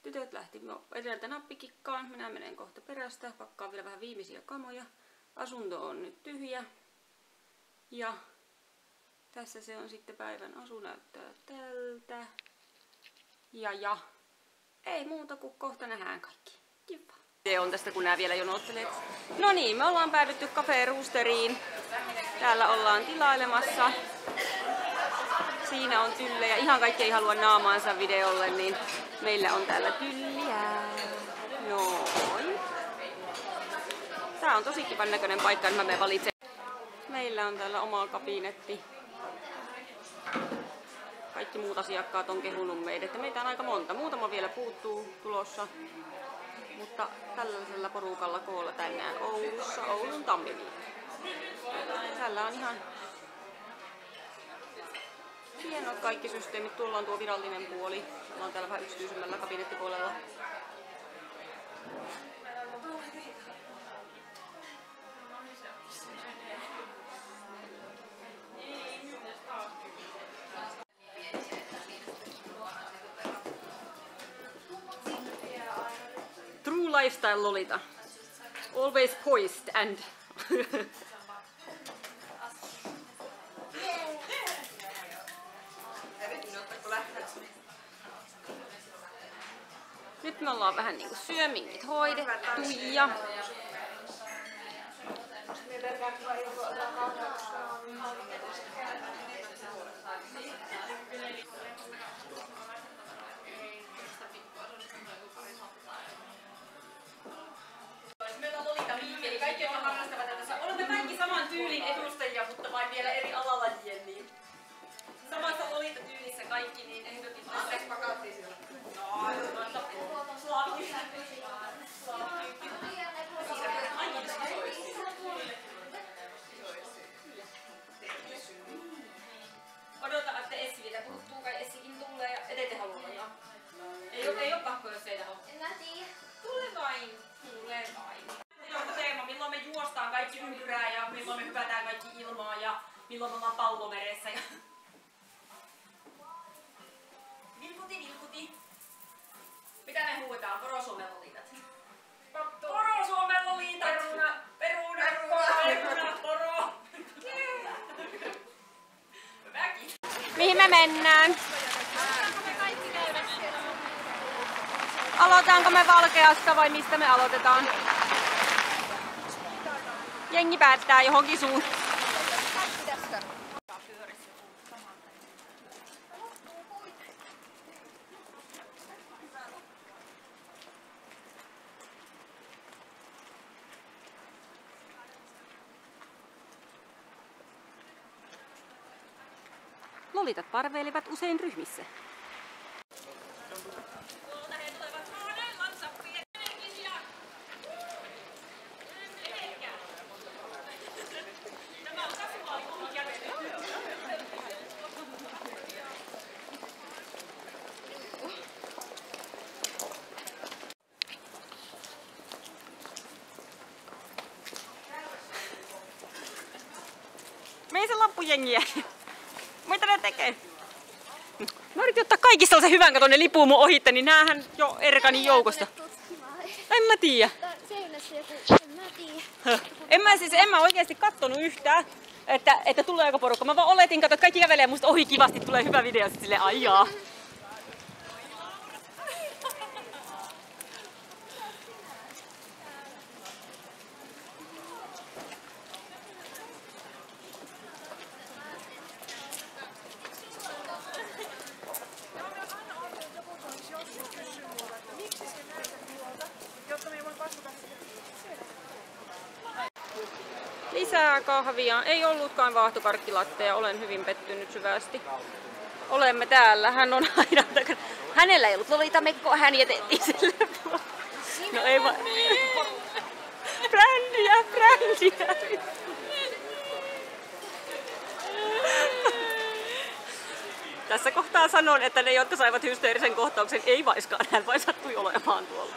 Tytöt lähti edeltä nappikikkaan. Minä menen kohta perästä. Pakkaan vielä vähän viimeisiä kamoja. Asunto on nyt tyhjä. Ja tässä se on sitten päivän asu, näyttää tältä. Ja ei muuta kuin kohta nähdään kaikki. Kiva. Se on tästä kun nää vielä jonottelee. No niin, me ollaan päädytty Cafe Roosteriin. Täällä ollaan tilailemassa. Siinä on tyllejä. Ihan kaikki ei halua naamaansa videolle, niin meillä on täällä tylliä. Noin. Tää on tosi kivan näköinen paikka, että mä valitsen. Meillä on täällä oma kabinetti. Kaikki muut asiakkaat on kehunut meidät. Meitä on aika monta. Muutama vielä puuttuu tulossa. Mutta tällaisella porukalla koolla tänään Oulussa, Oulun Tammiviikko. Täällä on ihan hienot kaikki systeemit. Tuolla on tuo virallinen puoli. Ollaan täällä vähän yksityisemmällä kabinettipuolella. True lifestyle Lolita. Always poised and... Nyt me ollaan vähän niinku syömingit hoidettu ja... Meillä on Lolita Viikkeli, kaikki jotka harrastavat tätä. Olemme kaikki saman tyylin edustajia, mutta vain vielä eri alalajien. Niin. Samassa Lolita-tyylissä kaikki, niin ehdotin tässä pakattiin siellä. Odota, että Essi vielä puuttuu, kai Essikin tulee ja edete haluaa. Ei oo pakko, jos ei tahdo. En mä tiedä. Tule vain. Joku teema, milloin me juostaan kaikki ympyrää ja milloin me hypätään kaikki ilmaan ja milloin me ollaan pallomeressä. Vilkuti. Mitä me huudetaan? Porosuomen Lolitat. Porosuomen Lolitat! Peruna, poro! Väki! Mihin me mennään? Aloitaanko me Valkeasta vai mistä me aloitetaan? Jengi päättää johonkin suuntaan. Lolitat parveilivat usein ryhmissä. Mei se loppujengiä. Mitä ne tekee? Mä yritin ottaa kaikista sellaisen hyvän, kato ne lipuu mun ohitte, niin näähän jo erkani joukosta. En mä tiedä. Seinässä joku, en mä tiedä. En mä oikeesti kattonut yhtään, että tuleeko porukka. Mä vaan oletin, kato, että kaikki kävelee musta ohi kivasti, tulee hyvä video, sit silleen aijaa. Lisää kahvia. Ei ollutkaan vaahtokarkkilatteja. Olen hyvin pettynyt syvästi. Olemme täällä. Hän on aina takana. Hänellä ei ollut Lolita-mekkoa. Hän jätettiin sille. No ei vaan. Brändiä. Tässä kohtaa sanon, että ne, jotka saivat hysteerisen kohtauksen, ei vaiskaan. Hän vain sattui olemaan tuolla.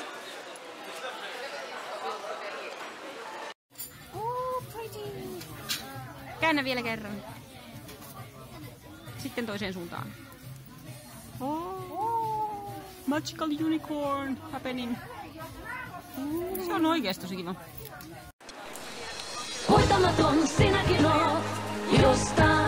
Käännä vielä kerran. Sitten toiseen suuntaan. Magical unicorn happening. Se on oikeesti tosi kiva. Hoitamaton sinäkin oot, jostain